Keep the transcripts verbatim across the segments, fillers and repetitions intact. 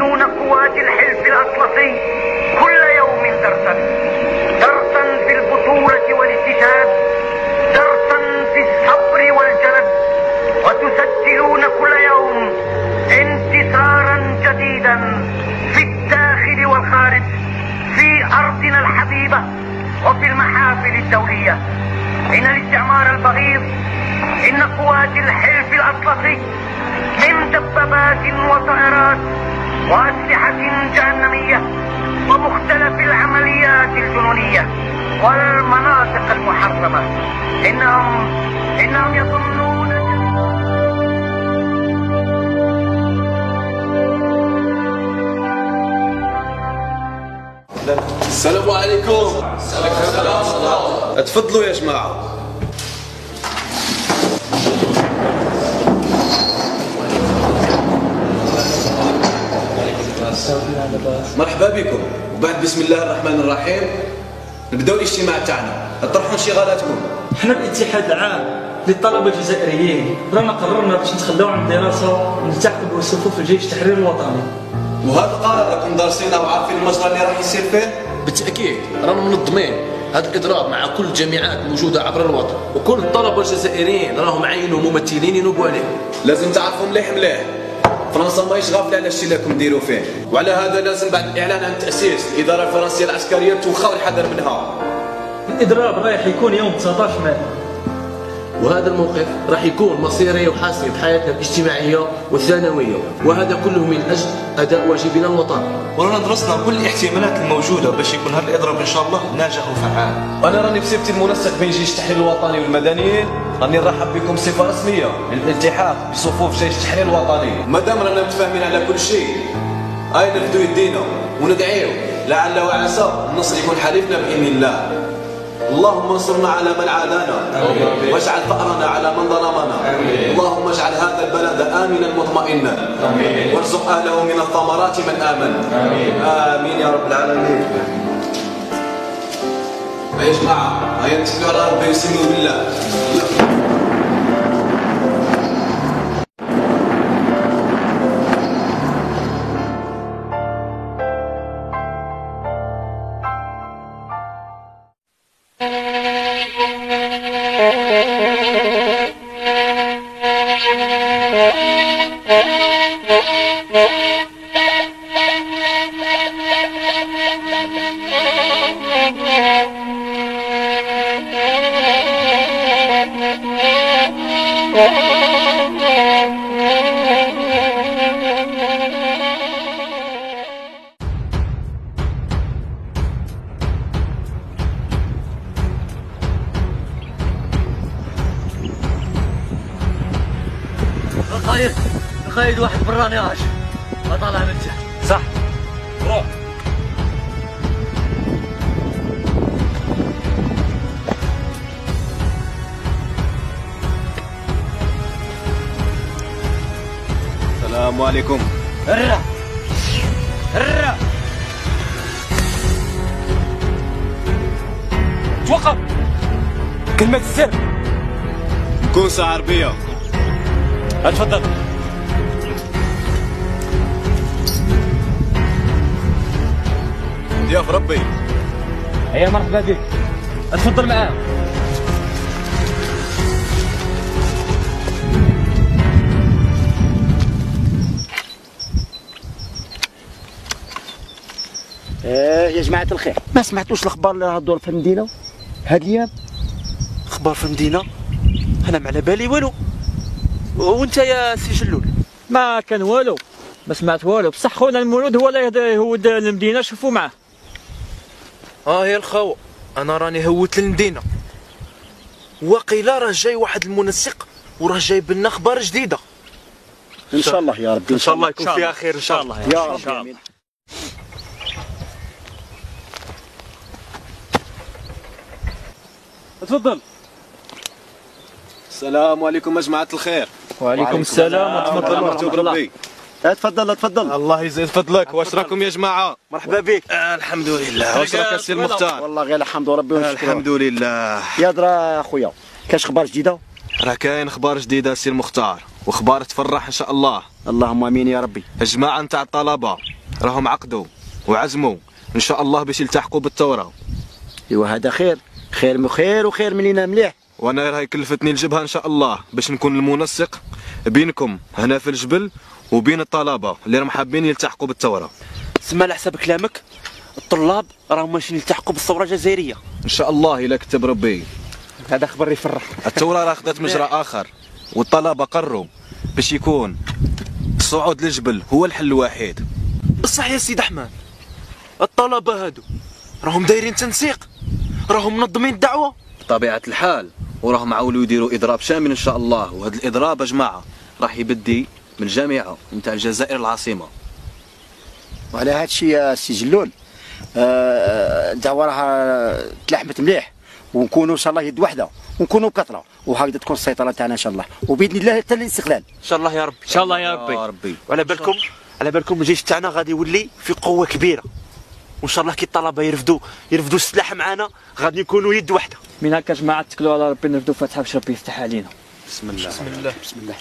يدون قوات الحلف الأطلسي كل يوم درسا، درسا في البطولة والاجتهاد، درسا في الصبر والجلد، وتسجلون كل يوم انتصارا جديدا في الداخل والخارج، في أرضنا الحبيبة وفي المحافل الدولية. إن الاستعمار البغيض، إن قوات الحلف الأطلسي من دبابات وطائرات وأسلحة جهنمية ومختلف العمليات الجنونية والمناطق المحرمة، إنهم إنهم يظنون. السلام عليكم. اتفضلوا يا جماعة. مرحبا بكم. وبعد بسم الله الرحمن الرحيم نبداو الاجتماع تاعنا. اطرحوا انشغالاتكم. حنا الاتحاد العام للطلبه الجزائريين رانا قررنا باش نتخلاو عن الدراسه ونلتحقوا بالصفوف الجيش التحرير الوطني. وهذا القرار راكم دارسينه وعارفين المجرى اللي راح يصير فيه؟ بالتاكيد رانا منظمين هذا الاضراب مع كل الجامعات الموجوده عبر الوطن، وكل الطلبه الجزائريين راهم عينوا ممثلين ينوبوا عليهم. لازم تعرفوا مليح مليح فرنسا ماهيش غافله على الشيء اللي راكم ديروا فيه، وعلى هذا لازم بعد الاعلان عن تاسيس الاداره الفرنسيه العسكريه توخاو الحذر منها. الاضراب رايح يكون يوم تسعطاش مايو، وهذا الموقف راح يكون مصيري وحاسمي بحياتنا الاجتماعيه والثانويه، وهذا كله من اجل اداء واجبنا الوطني. ورانا درسنا كل الاحتمالات الموجوده باش يكون هذا الاضراب ان شاء الله ناجح وفعال. انا راني بصفتي المنسق بين جيش التحرير الوطني والمدنيين راني نرحب بكم بصفه رسميه للالتحاق بصفوف جيش التحرير الوطني. مادام رانا متفاهمين على كل شيء، هاي نفدوا يدينا وندعيو لعل وعسى النصر يكون حليفنا باذن الله. اللهم انصرنا على من عادانا، واجعل ثأرنا على من ظلمنا. اللهم اجعل هذا البلد آمنا مطمئنا، وارزق أهله من الثمرات من آمن. آمين, آمين يا رب العالمين. يا جماعة هيا نتكلوا على ربي وسلموا بالله. خايد خايد واحد براني عاش ما طالع من تحت. صح روح. السلام عليكم. هرا هرا توقف. كلمة السر. كونسة عربية. اتفضل. ضياف ربي. هيا مرحبا بك. اتفضل معاهم. آه يا جماعة الخير، ما سمعتوش الاخبار اللي هادور في المدينة هاد الايام؟ اخبار في المدينة؟ انا ما على بالي والو. وانت يا سي جلول؟ ما كان والو، ما سمعت والو، بصح خونا المولود هو اللي هود المدينه. شوفوا معاه. اه يا الخاوة انا راني هوت للمدينة، وقيلا راه جاي واحد المنسق وراه جايب لنا اخبار جديدة. ان شاء الله يا ربي، ان شاء الله يكون فيها خير ان شاء الله يا رب. امين. تفضل. السلام عليكم يا جماعة الخير. وعليكم السلام ورحمة الله وبركاته. تفضل تفضل. الله يزيد فضلك. واش راكم يا جماعة؟ مرحبا بك. آه الحمد لله. واش راك السي المختار؟ والله غير الحمد ربي ونشكرو. الحمد لله. يا درا اخويا، كاش اخبار جديده؟ راه كاين اخبار جديده سي المختار، واخبار تفرح ان شاء الله. اللهم امين يا ربي. الجماعه نتاع الطلبه راهم عقدوا وعزموا ان شاء الله باش يلتحقوا بالثوره. ايوا هذا خير، خير من خير وخير من لينا مليح. وانا راهي كلفتني الجبهه ان شاء الله باش نكون المنسق بينكم هنا في الجبل وبين الطلبه اللي راهم حابين يلتحقوا بالثوره. سما على حسب كلامك الطلاب راهم ماشيين يلتحقوا بالثوره الجزائريه ان شاء الله الا كتب ربي. هذا خبر يفرح. الثوره راه خدات مجرى اخر والطلبه قرروا باش يكون الصعود للجبل هو الحل الوحيد. صح يا سيد احمد، الطلبه هادو راهم دايرين تنسيق، راهم منظمين الدعوه بطبيعه الحال، وراهم عاولوا يديروا اضراب شامل ان شاء الله. وهذا الاضراب يا جماعه راح يبدي من الجامعه نتاع الجزائر العاصمه. وعلى هذا الشيء يا سي جلول الدعوه راها تلحمت مليح، ونكونوا ان شاء الله يد واحده ونكونوا كثره، وهكذا تكون السيطره تاعنا ان شاء الله، وباذن الله حتى الاستقلال ان شاء الله يا رب. ان شاء الله يا ربي. يا ربي. وعلى بالكم على بالكم الجيش تاعنا غادي يولي في قوه كبيره، وان شاء الله كي الطلبه يرفدوا يرفدوا السلاح معنا غادي نكونوا يد واحده. من هكا جماعه تكلوا على ربي نرفدوا فتحه باش ربي يفتح علينا. بسم الله بسم الله بسم الله.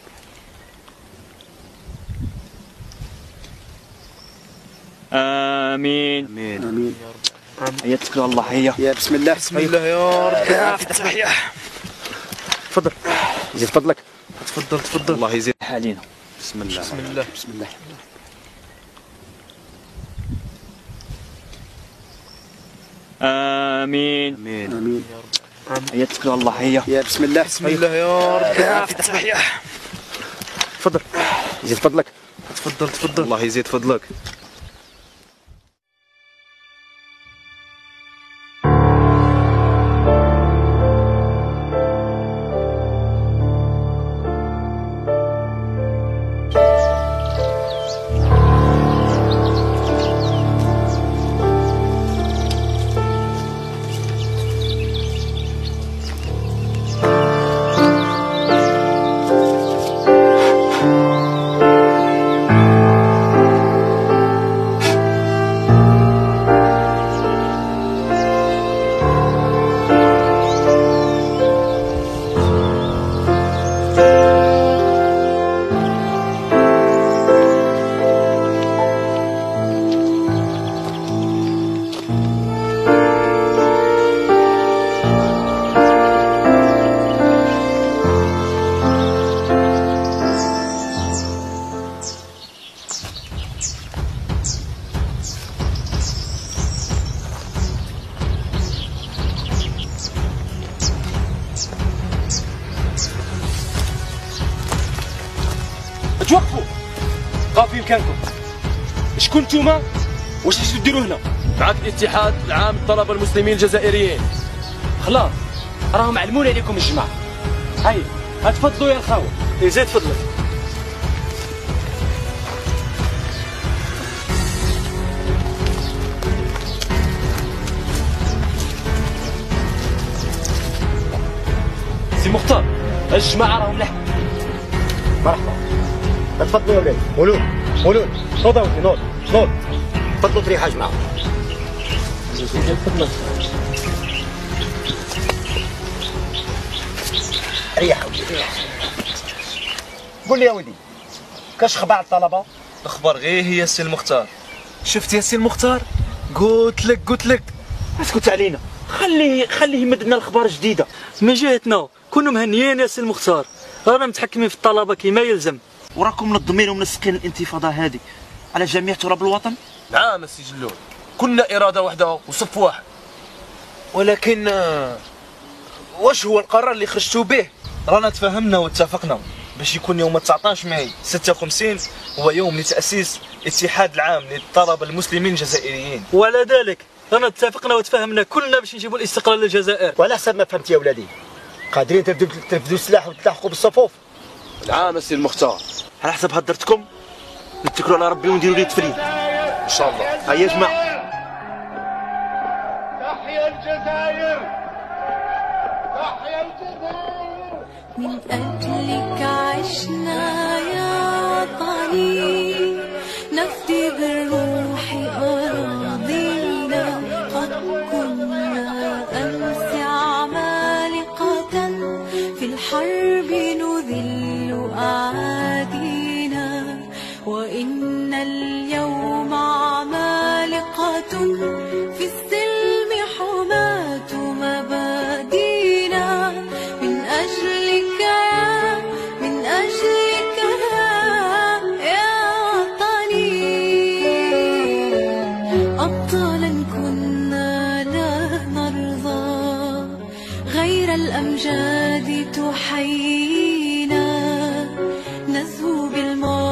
امين امين امين. هيا تكلوا على الله. هيا يا بسم الله. بسم الله يا رب. التحيه. تفضل زيد فضلك. تفضل تفضل. الله يزيد علينا. بسم الله. بسم الله بسم الله. امين امين امين. هيا تكلوا على الله. هيا يا بسم الله. بسم الله يا رب. التحيه. تفضل زيد فضلك. تفضل تفضل. الله يزيد فضلك. توقفوا، قافوا في مكانكم. شكون نتوما؟ واش جيتوا ديروا هنا؟ معك الاتحاد العام للطلبه المسلمين الجزائريين. خلاص راهم علمونا عليكم الجماعه. هاي تفضلوا يا الخاوه. يزيد فضلك. سي مختار الجماعه راهم لحق. مرحبا. تفضلوا يا ولاد. مولود مولود نوض اولي نوض نوض. تفضلوا تريحوا يا جماعه. ريح ولدي ريح. قول لي يا ولدي كاش خبر الطلبه؟ اخبار غير هي سي المختار. شفت يا سي المختار؟ قلت لك قلت لك اسكت علينا، خليه خليه يمد لنا الاخبار جديده. من جهتنا كونوا مهنيين يا سي المختار، رانا متحكمين في الطلبه كما يلزم، وراكم منظمين ومنسقين الانتفاضه هذه على جميع تراب الوطن. نعم السي جلول، كنا اراده واحده وصف واحد. ولكن آه، واش هو القرار اللي خرجتوا به؟ رانا تفاهمنا واتفقنا باش يكون يوم تسعطاش ماي ستة وخمسين هو يوم لتاسيس الاتحاد العام للطلبه المسلمين الجزائريين. وعلى ذلك رانا اتفقنا وتفاهمنا كلنا باش نجيبوا الاستقلال للجزائر. وعلى حسب ما فهمت يا ولادي قادرين ترفدوا ترفدوا السلاح وتلحقوا بالصفوف. نعم السي المختار. على حسب هدرتكم نتكلوا على ربي ونديروا ليه تفريد ان شاء الله. هيا يا جماعه. تحيا الجزائر تحيا الجزائر. من أجلك عشنا يا وطني نفدي بالروح أراضينا. قد كنا أمس عمالقة في الحرب نذل أعادينا، وإن اليوم اليوم عمالقة في السلم حماة مبادينا من أجلك من أجلك يا وطني. أبطالا كنا لا نرضى غير الأمجاد تحيينا، نزهو بالماضي